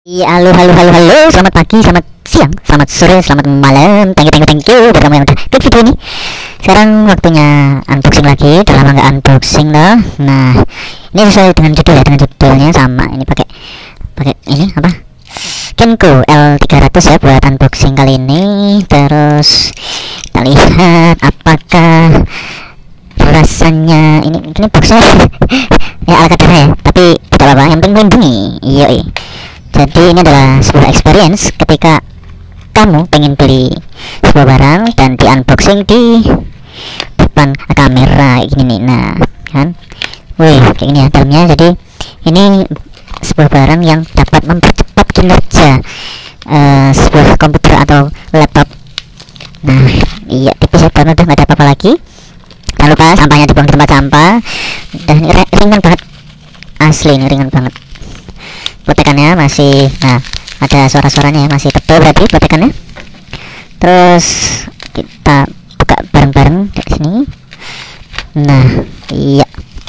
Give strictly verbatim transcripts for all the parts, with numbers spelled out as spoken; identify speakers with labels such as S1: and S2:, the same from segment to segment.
S1: Iya, halo, halo, halo, halo, selamat pagi, selamat siang, selamat sore, selamat malam. Thank you, thank you, thank you buat kamu yang udah klik video ini. Sekarang waktunya unboxing lagi. Udah lama nggak unboxing loh. Nah, ini sesuai dengan judul ya, dengan judulnya sama. Ini pakai pakai ini apa? Kenko L tiga ratus ya buat unboxing kali ini. Terus kita lihat apakah rasanya ini ini boxnya ya ala kadarnya ya, tapi tidak apa-apa, yang penting melindungi. Iya. Jadi ini adalah sebuah experience ketika kamu pengen beli sebuah barang dan di unboxing di depan kamera kayak gini nih. Nah kan, wih kayak gini ya dalamnya. Jadi ini sebuah barang yang dapat mempercepat kinerja uh, sebuah komputer atau laptop. Nah iya, tipis ya, udah nggak ada apa-apa lagi. Jangan lupa sampahnya dibuang di tempat sampah. Dan ini ringan banget, asli ini ringan banget. Protekannya masih, nah ada suara-suaranya ya, masih tebal berarti protekannya. Terus kita buka bareng-bareng dari sini. Nah iya,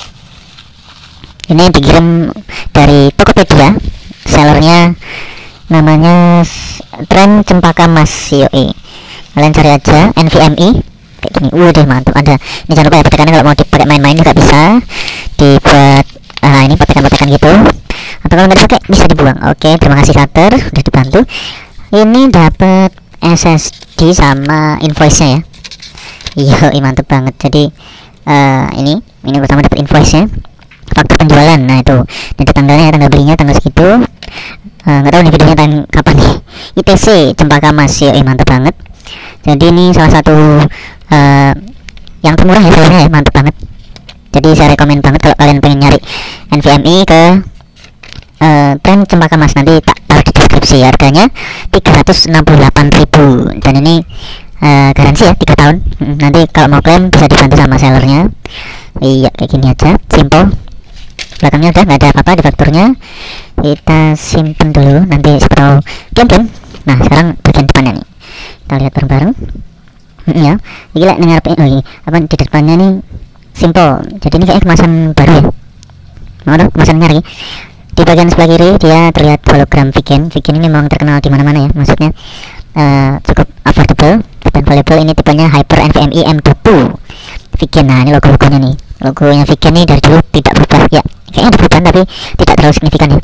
S1: ini dikirim dari Tokopedia, sellernya namanya Tren Cempaka Mas. Yoi, kalian cari aja N V M I kayak gini. Waduh mantap, ada ini. Jangan lupa ya protekannya, kalau mau dipakai main-main juga bisa dibuat. Nah ini protekan-protekan gitu, atau kalau nggak dipakai bisa dibuang. Oke, terima kasih Cutter, udah dibantu. Ini dapat S S D sama invoice-nya ya. Iya, mantep banget. Jadi uh, ini ini pertama dapat invoice-nya, faktur penjualan. Nah itu, nanti tanggalnya, tanggal belinya tanggal segitu. Nggak uh, tahu nih videonya tang kapan nih. I T C Cempaka Mas. Iya, mantep banget. Jadi ini salah satu uh, yang termurah ya, filenya ya, mantep banget. Jadi saya rekomen banget kalau kalian pengen nyari N V M I ke uh, Tren Cempaka Mas. Nanti tak taruh di deskripsi. Harganya tiga ratus enam puluh delapan ribu. Dan ini uh, garansi ya tiga tahun. Nanti kalau mau klaim bisa dibantu sama sellernya. Iya kayak gini aja, simple. Belakangnya udah nggak ada apa-apa di fakturnya. Kita simpen dulu, nanti siapa tahu klaim-klaim. Nah sekarang bagian depannya nih, kita lihat bareng-bareng. Ya, gila dengar oh, ini apa di depannya nih, simple. Jadi ini kayaknya kemasan baru ya. Mau dong kemasannya lagi. Di bagian sebelah kiri dia terlihat hologram Viken. Viken ini memang terkenal di mana-mana ya. Maksudnya uh, cukup affordable dan valuable. Ini tipenya Hyper N V M I M dua Viken. Nah ini logo-logonya nih. Logonya Viken nih dari dulu tidak berubah ya. Kayaknya ada perubahan tapi tidak terlalu signifikan ya.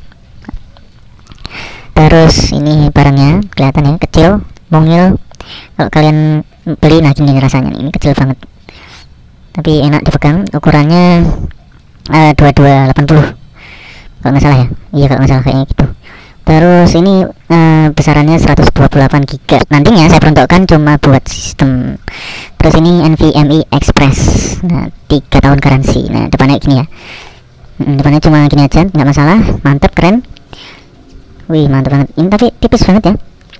S1: Terus ini barangnya kelihatan ya, kecil, mungil. Kalau kalian beli nah gini rasanya nih. Ini kecil banget tapi enak dipegang. Ukurannya uh, dua puluh dua delapan puluh kalau nggak salah ya. Iya kalau nggak salah kayaknya gitu. Terus ini uh, besarannya seratus dua puluh delapan giga. Nantinya saya peruntukkan cuma buat sistem. Terus ini N V M I Express. Nah tiga tahun garansi. Nah depannya gini ya. Hmm, depannya cuma gini aja, nggak masalah. Mantep, keren. Wih mantep banget. Ini tapi tipis banget ya.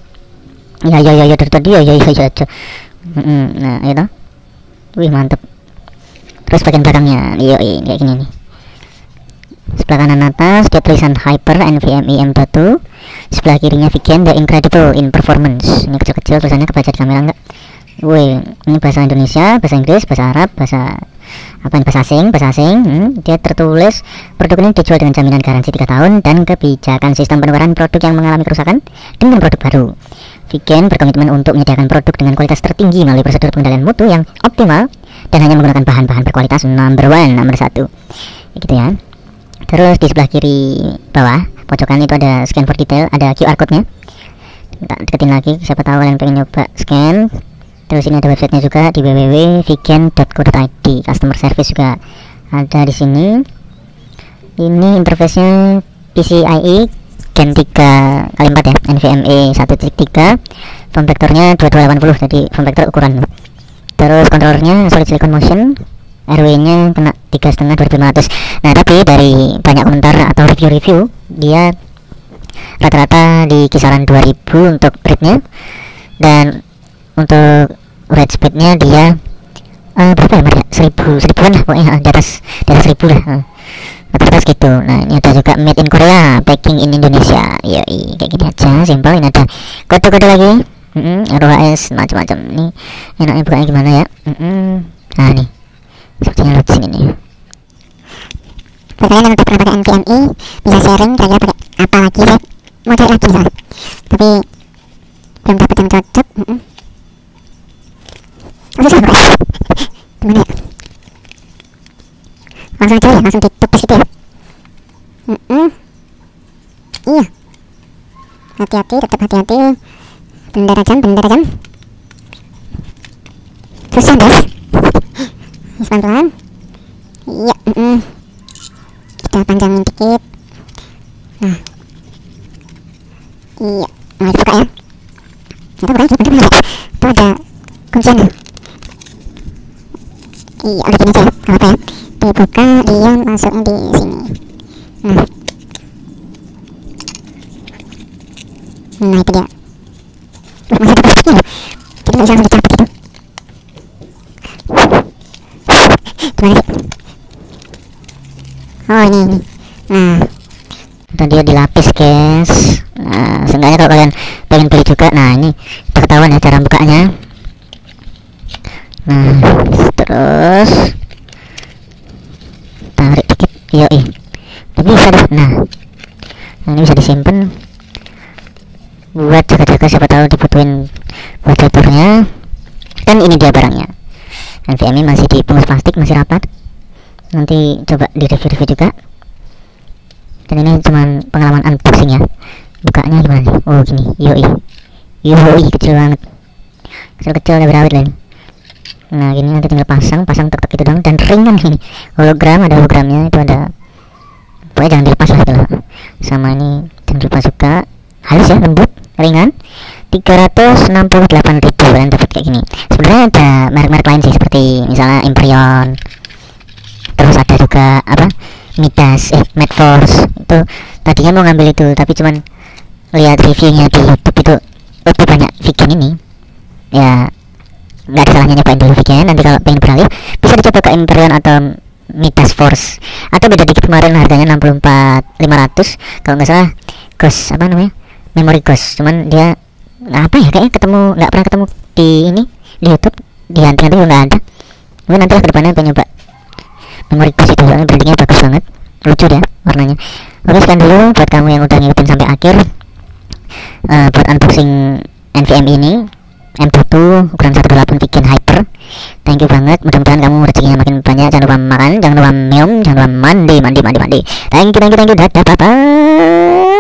S1: Ya ya ya ya dari tadi ya ya ya ya. Nah itu. Wih mantep. Terus bagian belakangnya, iya kayak gini nih. Sebelah kanan atas dia tulisan Hyper N V M I M dua. Sebelah kirinya Viken The Incredible in Performance. Ini kecil-kecil tulisannya, kebaca di kamera enggak? Wih, ini bahasa Indonesia, bahasa Inggris, bahasa Arab, bahasa apa ini, bahasa asing, bahasa asing. Hmm, dia tertulis produk ini dijual dengan jaminan garansi tiga tahun dan kebijakan sistem penukaran produk yang mengalami kerusakan dengan produk baru. Viken berkomitmen untuk menyediakan produk dengan kualitas tertinggi melalui prosedur pengendalian mutu yang optimal dan hanya menggunakan bahan-bahan berkualitas number one, nomor satu gitu ya. Terus di sebelah kiri bawah pojokan itu ada scan for detail, ada Q R code nya. Kita deketin lagi, siapa tahu kalian pengen nyoba scan. Terus ini ada websitenya juga di w w w titik viken titik co titik i d. Customer service juga ada di sini. Ini interface-nya P C I E Gen tiga kali empat ya, N V M E satu titik tiga. Form factor-nya dua puluh dua delapan puluh, jadi form factor ukuran. Terus kontrolernya Solid Silicon Motion, R W-nya kena tiga koma lima dua ribu lima ratus. Nah tapi dari banyak komentar atau review-review, dia rata-rata di kisaran dua ribu untuk read-nya. Dan untuk read speed-nya dia uh, berapa ya Maria? seribu, seribuan lah pokoknya, di atas, di atas seribu lah uh, rata-rata gitu. Nah ini ada juga made in Korea, packing in Indonesia. Yoi, kayak gini aja, simple. Ini ada kode-kode lagi. Mm-mm, R O H S macam-macam. Ini enaknya bukanya gimana ya? Mm-mm. Nah nih sepertinya lewat sini nih.
S2: Buat kalian yang udah pernah pakai N V M I bisa sharing kira-kira pakai apa lagi sih
S1: mau cari lagi misalnya, tapi belum dapat yang cocok. mm -mm. Oh, susah kok. Gimana ya, langsung aja ya, langsung ditepis gitu ya. mm -mm. Iya, hati-hati, tetap hati-hati. Bendera jam, bendera jam. Susah guys. Pelan-pelan. Iya, mm -mm. Kita panjangin dikit. Nah, iya, nah dibuka ya. Itu bukan, itu bener ya. Itu ada kunciannya. Iya, udah gini aja ya, gak apa-apa ya. Dibuka, dia masuknya di sini. Nah, nah itu dia. Loh, masih ada plastiknya loh, jadi gak bisa langsung dicabut gitu. Gimana sih? Oh ini, ini. Nah, tadi dia dilapis guys. Nah, seenggaknya kalau kalian pengen beli juga, nah ini udah ketahuan ya cara bukanya. Nah, terus tarik dikit, yoi, tapi bisa deh. Nah, nah ini bisa disimpan buat jaga-jaga, siapa tahu dibutuhin buat dapurnya. Dan ini dia barangnya. N V M E masih dibungkus plastik, masih rapat. Nanti coba di review-review juga. Dan ini cuman pengalaman unboxing ya. Bukanya gimana nih? Oh gini, yoi, yoi, kecil banget, kecil-kecil udah berawet lah ini. Nah gini nanti tinggal pasang, pasang tek-tek itu doang, dan ringan ini. Hologram, ada hologramnya, itu ada. Pokoknya jangan dilepas lah gitu. Sama ini jangan lupa juga, halus ya, lembut, ringan. tiga ratus enam puluh delapan ribu kalian dapat kayak gini. Sebenarnya ada merek-merek lain sih, seperti misalnya Imperion. Terus ada juga apa? Midas, eh Medforce. Itu tadinya mau ngambil itu, tapi cuman lihat reviewnya di YouTube itu lebih banyak vegan ini. Ya nggak ada salahnya nyobain dulu vegan. Nanti kalau pengen beralih bisa dicoba ke Imperion atau Midas Force. Atau beda dikit, kemarin harganya enam puluh empat ribu lima ratus kalau nggak salah. Ghost apa namanya? Memory Ghost. Cuman dia apa ya, kayaknya ketemu nggak pernah ketemu di ini di YouTube, di hunting itu nggak ada. Mungkin nanti ke depannya pengen nyoba Memory Ghost itu, soalnya brandingnya bagus banget, lucu deh warnanya. Oke, sekian dulu buat kamu yang udah ngikutin sampai akhir. Uh, buat unboxing N V M E ini M satu ukuran seratus delapan Vegan Hyper. Thank you banget, mudah-mudahan kamu rezekinya makin banyak. Jangan lupa makan, jangan lupa minum, jangan lupa mandi, mandi, mandi, mandi. Thank you, thank you, thank you. Dadah, bye bye.